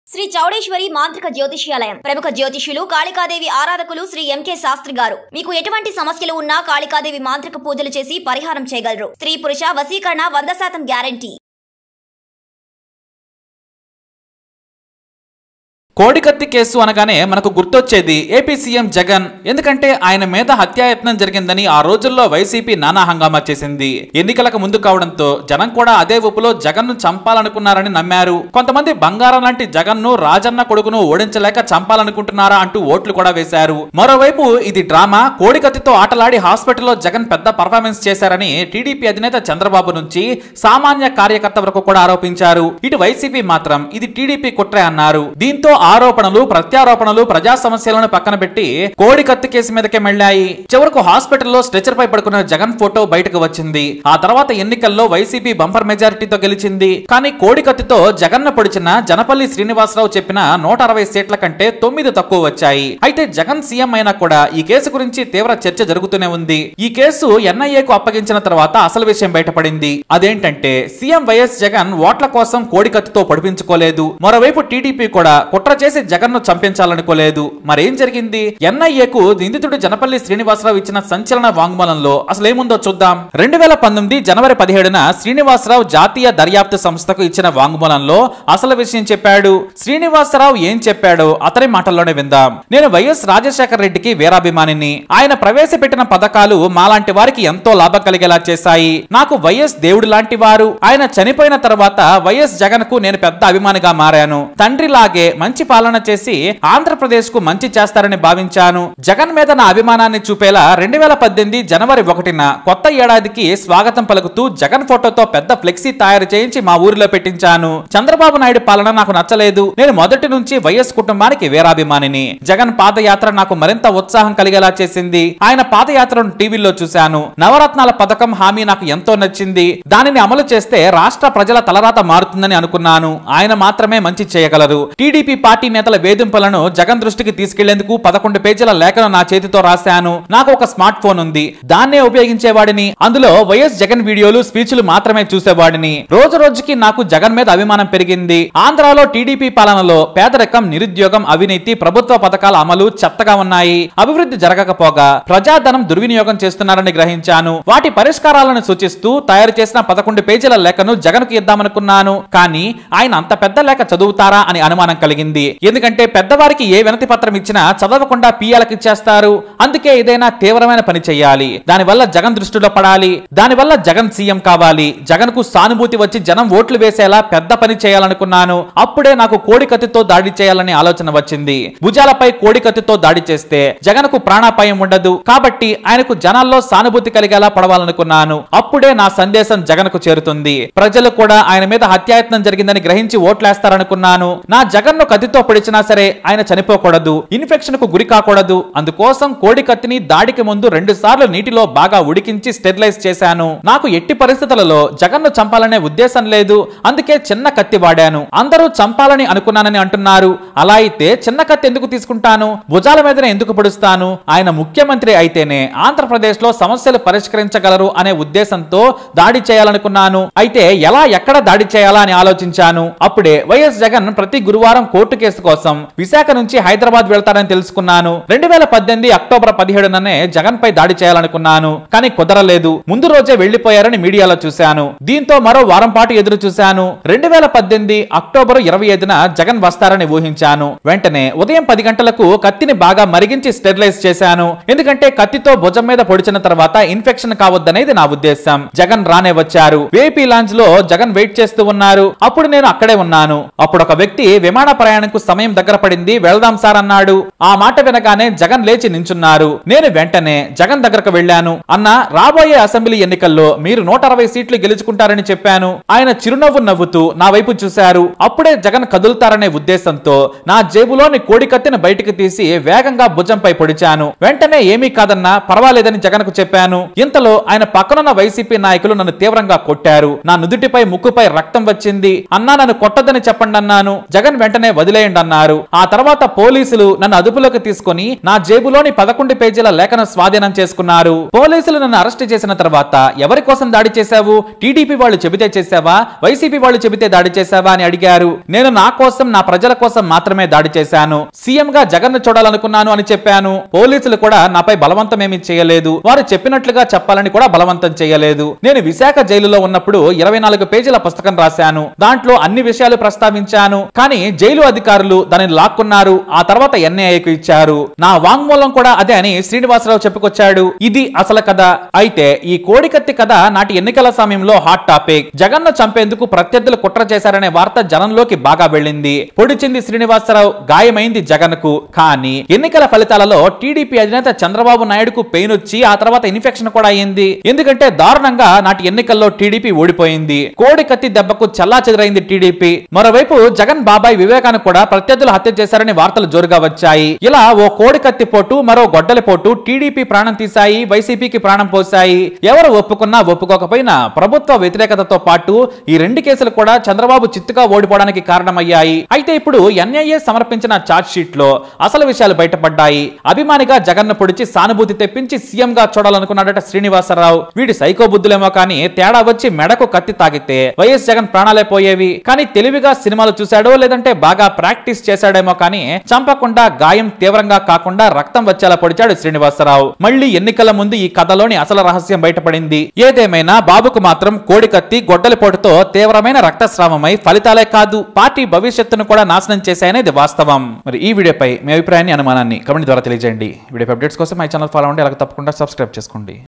శ్రీ చౌడేశ్వరి మాంత్రిక జ్యోతిష్యాలయం ప్రముఖ జ్యోతిష్యులు కాళికాదేవి ఆరాధకులు శ్రీ ఎంకే శాస్త్రి గారు మీకు ఎటువంటి సమస్యలు ఉన్నా కాళికాదేవి మాంత్రిక పూజలు చేసి పరిహారం చేయగలరు. స్త్రీ పురుష వశీకరణ 100% గ్యారంటీ. కోడికత్తి కేసు అనగానే మనకు గుర్తొచ్చేది ఏపీ సీఎం జగన్. ఎందుకంటే ఆయన మీద హత్యాయత్నం జరిగిందని ఆ రోజుల్లో వైసీపీ నానా హంగామా చేసింది. ఎన్నికలకు ముందు కావడంతో జనం కూడా అదే ఊపులో జగన్ ను చంపాలనుకున్నారని నమ్మారు. కొంతమంది బంగారం లాంటి జగన్ ను రాజన్న కొడుకును ఓడించలేక చంపాలనుకుంటున్నారా అంటూ ఓట్లు కూడా వేశారు. మరోవైపు ఇది డ్రామా, కోడికత్తితో ఆటలాడి హాస్పిటల్లో జగన్ పెద్ద పర్ఫార్మెన్స్ చేశారని టీడీపీ అధినేత చంద్రబాబు నుంచి సామాన్య కార్యకర్త వరకు కూడా ఆరోపించారు. ఇటు వైసీపీ మాత్రం ఇది టీడీపీ కుట్రే అన్నారు. దీంతో ఆరోపణలు ప్రత్యారోపణలు ప్రజా సమస్యలను పక్కన పెట్టి కోడికత్తి కేసు మీదకే మళ్ళాయి. చివరకు హాస్పిటల్లో స్ట్రెచర్ పై పడుకున్న జగన్ ఫోటో బయటకు వచ్చింది. ఆ తర్వాత ఎన్నికల్లో వైసీపీ బంపర్ మెజారిటీతో గెలిచింది. కానీ కోడికత్తితో జగన్ ను పొడిచిన జనపల్లి శ్రీనివాసరావు చెప్పిన 160 సీట్ల కంటే 9 తక్కువ వచ్చాయి. అయితే జగన్ సీఎం అయినా కూడా ఈ కేసు గురించి తీవ్ర చర్చ జరుగుతూనే ఉంది. ఈ కేసు ఎన్ఐఏకు అప్పగించిన తర్వాత అసలు విషయం బయటపడింది. అదేంటంటే సీఎం వైఎస్ జగన్ ఓట్ల కోసం కోడికత్తితో పొడిపించుకోలేదు. మరోవైపు టీడీపీ కూడా కుట్ర చేసి జగన్ ను చంపించాలనుకోలేదు. మరేం జరిగింది? ఎన్ఐఏకు నిందితుడు జనపల్లి శ్రీనివాసరావు ఇచ్చిన సంచలన వాంగ్మూలంలో అసలేముందో చూద్దాం. 2019 జనవరి 17న శ్రీనివాసరావు జాతీయ దర్యాప్తు సంస్థకు ఇచ్చిన వాంగ్మూలంలో అసలు విషయం చెప్పాడు. శ్రీనివాసరావు ఏం చెప్పాడో అతని మాటల్లోనే విందాం. నేను వైఎస్ రాజశేఖర రెడ్డికి వీరాభిమానిని. ఆయన ప్రవేశపెట్టిన పథకాలు మాలాంటి వారికి ఎంతో లాభం కలిగేలా చేశాయి. నాకు వైఎస్ దేవుడు లాంటి వారు. ఆయన చనిపోయిన తర్వాత వైఎస్ జగన్ కు నేను పెద్ద అభిమానిగా మారాను. తండ్రిలాగే మంచి పాలన చేసి ఆంధ్రప్రదేశ్ కు మంచి చేస్తారని భావించాను. జగన్ మీద నా అభిమానాన్ని చూపేలా 2018 జనవరి 1న కొత్త ఏడాదికి స్వాగతం పలుకుతూ జగన్ ఫోటోతో పెద్ద ఫ్లెక్సీ తయారు చేయించి మా ఊరిలో పెట్టించాను. చంద్రబాబు నాయుడు పాలన నాకు నచ్చలేదు. నేను మొదటి నుంచి వైఎస్ కుటుంబానికి వీరాభిమానిని. జగన్ పాదయాత్ర నాకు మరింత ఉత్సాహం కలిగేలా చేసింది. ఆయన పాదయాత్రను టీవీలో చూశాను. నవరత్నాల పథకం హామీ నాకు ఎంతో నచ్చింది. దానిని అమలు చేస్తే రాష్ట్ర ప్రజల తలరాత మారుతుందని అనుకున్నాను. ఆయన మాత్రమే మంచి చేయగలరు. టీడీపీ పార్టీ నేతల వేధింపులను జగన్ దృష్టికి తీసుకెళ్లేందుకు 11 పేజీల లేఖను నా చేతితో రాశాను. నాకు ఒక స్మార్ట్ ఫోన్ ఉంది. దాన్నే ఉపయోగించేవాడిని. అందులో వైఎస్ జగన్ వీడియోలు, స్పీచ్లు మాత్రమే చూసేవాడిని. రోజు రోజుకి నాకు జగన్ మీద అభిమానం పెరిగింది. ఆంధ్రాలో టీడీపీ పాలనలో పేదరికం, నిరుద్యోగం, అవినీతి, ప్రభుత్వ పథకాల అమలు చెత్తగా ఉన్నాయి. అభివృద్ధి జరగకపోగా ప్రజాధనం దుర్వినియోగం చేస్తున్నారని గ్రహించాను. వాటి పరిష్కారాలను సూచిస్తూ తయారు చేసిన 11 పేజీల లేఖను జగన్ కు ఇద్దామనుకున్నాను. కానీ ఆయన అంత పెద్ద లేఖ చదువుతారా అని అనుమానం కలిగింది. ఎందుకంటే పెద్దవారికి ఏ వినతి పత్రం ఇచ్చినా చదవకుండా పిఎలకు ఇచ్చేస్తారు. అందుకే ఏదైనా తీవ్రమైన పని చేయాలి. దానివల్ల జగన్ దృష్టిలో పడాలి. దానివల్ల జగన్ సీఎం కావాలి. జగన్ కు సానుభూతి వచ్చి జనం ఓట్లు వేసేలా పెద్ద పని చేయాలనుకున్నాను. అప్పుడే నాకు కోడికత్తితో దాడి చేయాలని ఆలోచన వచ్చింది. భుజాలపై కోడికత్తితో దాడి చేస్తే జగన్ కు ప్రాణాపాయం ఉండదు. కాబట్టి ఆయనకు జనాల్లో సానుభూతి కలిగేలా పడవాలనుకున్నాను. అప్పుడే నా సందేశం జగన్ కు చేరుతుంది. ప్రజలు కూడా ఆయన మీద హత్యాయత్నం జరిగిందని గ్రహించి ఓట్లేస్తారనుకున్నాను. నా జగన్ ను కత్తితో పొడిచినా సరే ఆయన చనిపోకూడదు, ఇన్ఫెక్షన్ కు గురి కాకూడదు. అందుకోసం కోడికత్తిని దాడికి ముందు 2 సార్లు నీటిలో బాగా ఉడికించి స్టెరిలైజ్ చేశాను. నాకు ఎట్టి పరిస్థితులలో జగన్ ను చంపాలనే ఉద్దేశం లేదు. అందుకే చిన్న కత్తి వాడాను. అందరూ చంపాలని అనుకున్నానని అంటున్నారు. అలా అయితే చిన్న కత్తి ఎందుకు తీసుకుంటాను? భుజాల మీదనే ఎందుకు పొడుస్తాను? ఆయన ముఖ్యమంత్రి అయితేనే ఆంధ్రప్రదేశ్ లో సమస్యలు పరిష్కరించగలరు అనే ఉద్దేశంతో దాడి చేయాలనుకున్నాను. అయితే ఎలా, ఎక్కడ దాడి చేయాలా అని ఆలోచించాను. అప్పుడే వైఎస్ జగన్ ప్రతి గురువారం కోర్టు కేసు కోసం విశాఖ నుంచి హైదరాబాద్ వెళ్తారని తెలుసుకున్నాను. 2018 అక్టోబర్ 17నే జగన్ పై దాడి చేయాలనుకున్నాను. కానీ కుదరలేదు. ముందు రోజే వెళ్లిపోయారని మీడియాలో చూశాను. దీంతో మరో వారం పాటు ఎదురు చూశాను. 2018 అక్టోబర్ 25న జగన్ వస్తారని ఊహించాను. వెంటనే ఉదయం 10 గంటలకు కత్తిని బాగా మరిగించి స్టెరిలైజ్ చేశాను. ఎందుకంటే కత్తితో భుజం మీద పొడిచిన తర్వాత ఇన్ఫెక్షన్ కావద్దనేది నా ఉద్దేశం. జగన్ రానే వచ్చారు. వేపీ లాంజ్ లో జగన్ వెయిట్ చేస్తూ ఉన్నారు. అప్పుడు నేను అక్కడే ఉన్నాను. అప్పుడు ఒక వ్యక్తి విమాన ప్రయాణంకు సమయం దగ్గర పడింది, వెళ్దాం సార్ అన్నాడు. ఆ మాట వినగానే జగన్ లేచి నించున్నారు. నేను వెంటనే జగన్ దగ్గరకు వెళ్ళాను. అన్న, రాబోయే అసెంబ్లీ ఎన్నికల్లో మీరు 160 సీట్లు గెలుచుకుంటారని చెప్పాను. ఆయన చిరునవ్వు నవ్వుతూ నా వైపు చూశారు. అప్పుడే జగన్ కదులుతారనే ఉద్దేశంతో నా జేబులోని కోడికత్తిని బయటికి తీసి వేగంగా భుజంపై పొడిచాను. వెంటనే ఏమీ కాదన్నా, పర్వాలేదని జగన్ కు చెప్పాను. ఇంతలో ఆయన పక్కనున్న వైసీపీ నాయకులు నన్ను తీవ్రంగా కొట్టారు. నా నుదుటిపై, ముక్కుపై రక్తం వచ్చింది. అన్నా, నన్ను కొట్టదని చెప్పండి అన్నాను. జగన్ వెంటనే వదిలే వదిలేయండి అన్నారు. ఆ తర్వాత పోలీసులు నన్ను అదుపులోకి తీసుకుని నా జేబులోని 11 పేజీల లేఖను స్వాధీనం చేసుకున్నారు. పోలీసులు నన్ను అరెస్ట్ చేసిన తర్వాత ఎవరి కోసం దాడి చేశావు? టీడీపీ వాళ్ళు చెబితే చేశావా, వైసీపీ వాళ్ళు చెబితే దాడి చేశావా అని అడిగారు. నేను నా కోసం, నా ప్రజల కోసం మాత్రమే దాడి చేశాను. సీఎం గా జగన్ ను చూడాలనుకున్నాను అని చెప్పాను. పోలీసులు కూడా నాపై బలవంతం ఏమీ చేయలేదు. వారు చెప్పినట్లుగా చెప్పాలని కూడా బలవంతం చేయలేదు. నేను విశాఖ జైలులో ఉన్నప్పుడు 24 పేజీల పుస్తకం రాశాను. దాంట్లో అన్ని విషయాలు ప్రస్తావించాను. కానీ జైలు అధికారులు దానిని లాక్కున్నారు. ఆ తర్వాత ఎన్ఐఏకు ఇచ్చారు. నా వాంగ్మూలం కూడా అదే అని శ్రీనివాసరావు చెప్పుకొచ్చాడు. ఇది అసలు కథ. అయితే ఈ కోడికత్తి కథ నాటి ఎన్నికల సమయంలో హాట్ టాపిక్. జగన్ ను చంపేందుకు ప్రత్యర్థులు కుట్ర చేశారనే వార్త జనంలోకి బాగా వెళ్ళింది. పొడిచింది శ్రీనివాసరావు, గాయమైంది జగన్ కు. కానీ ఎన్నికల ఫలితాలలో టీడీపీ అధినేత చంద్రబాబు నాయుడుకు పెయిన్ వచ్చి ఆ తర్వాత ఇన్ఫెక్షన్ కూడా అయింది. ఎందుకంటే దారుణంగా నాటి ఎన్నికల్లో టీడీపీ ఓడిపోయింది. కోడికత్తి దెబ్బకు చెల్లాచెదురైంది టీడీపీ. మరోవైపు జగన్ బాబాయ్ వివేకాన్ని కూడా ప్రత్యర్థులు హత్య చేశారని వార్తలు జోరుగా వచ్చాయి. ఇలా ఓ కోడికత్తి పోటు, మరో గొడ్డలి పోటు టీడీపీ ప్రాణం తీశాయి, వైసీపీకి ప్రాణం పోశాయి. ఎవరు ఒప్పుకున్నా ఒప్పుకోకపోయినా ప్రభుత్వ వ్యతిరేకతతో పాటు ఈ 2 కేసులు కూడా చంద్రబాబు చిత్తుగా ఓడిపోవడానికి కారణమయ్యాయి. అయితే ఇప్పుడు ఎన్ఐఏ సమర్పించిన ఛార్జ్ షీట్ లో అసలు విషయాలు బయటపడ్డాయి. అభిమానిగా జగన్ ను పొడిచి సానుభూతి తెప్పించి సీఎం గా చూడాలనుకున్నాడట శ్రీనివాసరావు. వీడి సైకో బుద్ధులేమో కానీ తేడా వచ్చి మెడకు కత్తి తాగితే వైఎస్ జగన్ ప్రాణాలే పోయేవి. కానీ తెలివిగా సినిమాలు చూశాడో లేదంటే బాగా ప్రాక్టీస్ చేశాడేమో కానీ చంపకుండా, గాయం తీవ్రంగా కాకుండా రక్తం వచ్చేలా పొడిచాడు శ్రీనివాసరావు. మళ్ళీ ఎన్నికల ముందు ఈ కథలోని అసలు రహస్యం బయటపడింది. ఏదేమైనా బాబుకు మాత్రం కోడికత్తి, గొడ్డలిపోటుతో తీవ్రమైన రక్తస్రావమై ఫలితాలే కాదు పార్టీ భవిష్యత్తును కూడా నాశనం చేశాయనేది వాస్తవం. మరి ఈ వీడియోపై మీ అభిప్రాయాన్ని, అనుమానాన్ని కమెంట్ ద్వారా తెలియజేయండి. వీడియో అప్డేట్స్ కోసం మై ఛానల్ ఫాలో అవ్వండి. అలాగే తప్పకుండా సబ్స్క్రైబ్ చేసుకోండి.